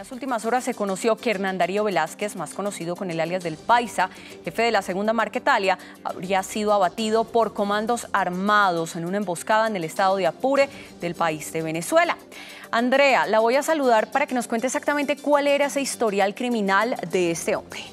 las últimas horas se conoció que Hernán Darío Velázquez, más conocido con el alias del Paisa, jefe de la segunda Marquetalia, habría sido abatido por comandos armados en una emboscada en el estado de Apure del país de Venezuela. Andrea, la voy a saludar para que nos cuente exactamente cuál era ese historial criminal de este hombre.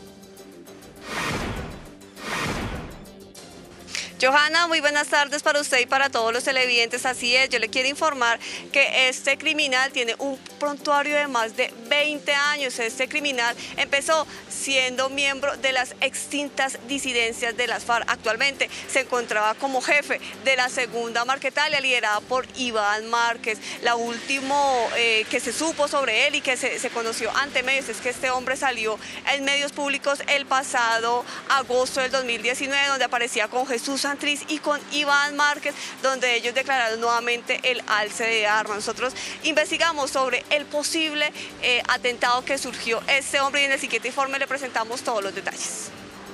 Johanna, muy buenas tardes para usted y para todos los televidentes. Así es, yo le quiero informar que este criminal tiene un prontuario de más de 20 años. Este criminal empezó siendo miembro de las extintas disidencias de las FARC. Actualmente se encontraba como jefe de la segunda Marquetalia, liderada por Iván Márquez. La último que se supo sobre él y que se conoció ante medios es que este hombre salió en medios públicos el pasado agosto del 2019, donde aparecía con Jesús Santrich y con Iván Márquez, donde ellos declararon nuevamente el alce de armas. Nosotros investigamos sobre el posible atentado que surgió este hombre y en el siguiente informe le presentamos todos los detalles.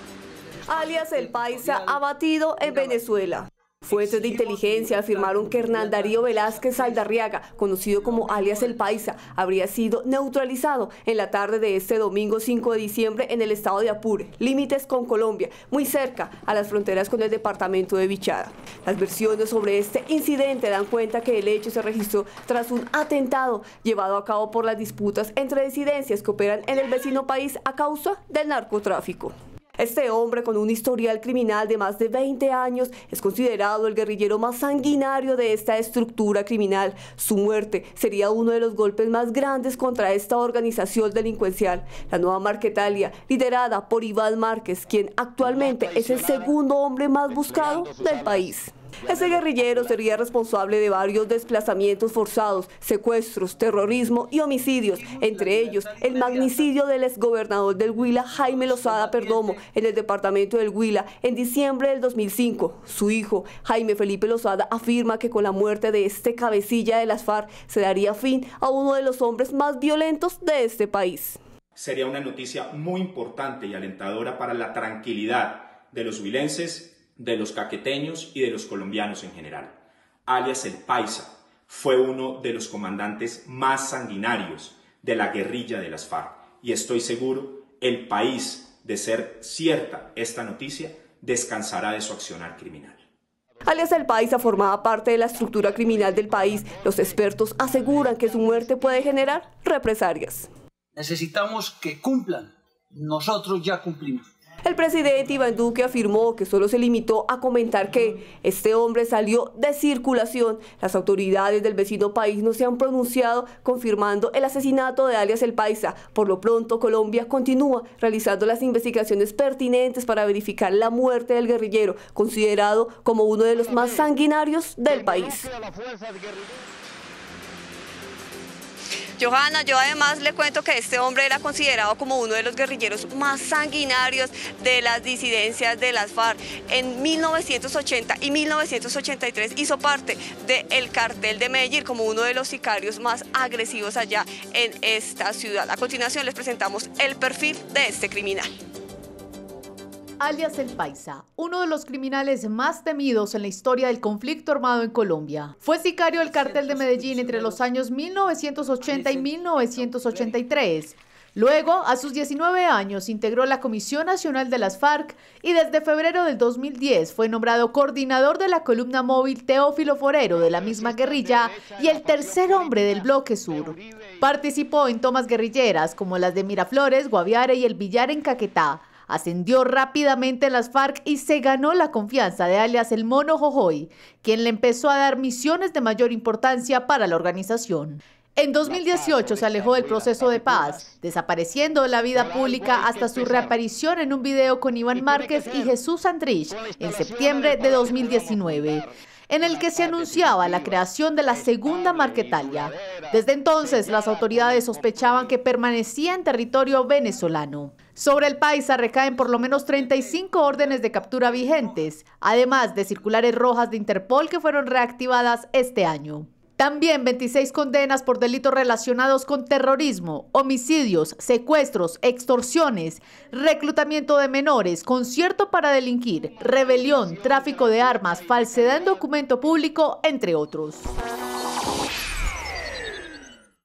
Alias el Paisa abatido en Venezuela. Fuentes de inteligencia afirmaron que Hernán Darío Velázquez Saldarriaga, conocido como alias el Paisa, habría sido neutralizado en la tarde de este domingo 5 de diciembre en el estado de Apure, límites con Colombia, muy cerca a las fronteras con el departamento de Bichada. Las versiones sobre este incidente dan cuenta que el hecho se registró tras un atentado llevado a cabo por las disputas entre disidencias que operan en el vecino país a causa del narcotráfico. Este hombre, con un historial criminal de más de 20 años, es considerado el guerrillero más sanguinario de esta estructura criminal. Su muerte sería uno de los golpes más grandes contra esta organización delincuencial. La nueva Marquetalia, liderada por Iván Márquez, quien actualmente es el segundo hombre más buscado del país. Este guerrillero sería responsable de varios desplazamientos forzados, secuestros, terrorismo y homicidios, entre ellos el magnicidio del exgobernador del Huila, Jaime Lozada Perdomo, en el departamento del Huila en diciembre del 2005. Su hijo, Jaime Felipe Lozada, afirma que con la muerte de este cabecilla de las FARC se daría fin a uno de los hombres más violentos de este país. Sería una noticia muy importante y alentadora para la tranquilidad de los huilenses, de los caqueteños y de los colombianos en general. Alias el Paisa fue uno de los comandantes más sanguinarios de la guerrilla de las FARC y estoy seguro el país, de ser cierta esta noticia, descansará de su accionar criminal. Alias el Paisa formaba parte de la estructura criminal del país. Los expertos aseguran que su muerte puede generar represalias. Necesitamos que cumplan. Nosotros ya cumplimos. El presidente Iván Duque afirmó que solo se limitó a comentar que este hombre salió de circulación. Las autoridades del vecino país no se han pronunciado confirmando el asesinato de alias el Paisa. Por lo pronto, Colombia continúa realizando las investigaciones pertinentes para verificar la muerte del guerrillero, considerado como uno de los más sanguinarios del país. Johanna, yo además le cuento que este hombre era considerado como uno de los guerrilleros más sanguinarios de las disidencias de las FARC. En 1980 y 1983 hizo parte del cartel de Medellín como uno de los sicarios más agresivos allá en esta ciudad. A continuación les presentamos el perfil de este criminal. Alias el Paisa, uno de los criminales más temidos en la historia del conflicto armado en Colombia. Fue sicario del cartel de Medellín entre los años 1980 y 1983. Luego, a sus 19 años, integró la Comisión Nacional de las FARC y desde febrero del 2010 fue nombrado coordinador de la columna móvil Teófilo Forero de la misma guerrilla y el tercer hombre del Bloque Sur. Participó en tomas guerrilleras como las de Miraflores, Guaviare y El Villar en Caquetá. Ascendió rápidamente en las FARC y se ganó la confianza de alias el Mono Jojoy, quien le empezó a dar misiones de mayor importancia para la organización. En 2018 se alejó del proceso de paz, desapareciendo de la vida pública hasta su reaparición en un video con Iván Márquez y Jesús Santrich en septiembre de 2019. En el que se anunciaba la creación de la segunda Marquetalia. Desde entonces, las autoridades sospechaban que permanecía en territorio venezolano. Sobre el Paisa recaen por lo menos 35 órdenes de captura vigentes, además de circulares rojas de Interpol que fueron reactivadas este año. También 26 condenas por delitos relacionados con terrorismo, homicidios, secuestros, extorsiones, reclutamiento de menores, concierto para delinquir, rebelión, tráfico de armas, falsedad en documento público, entre otros.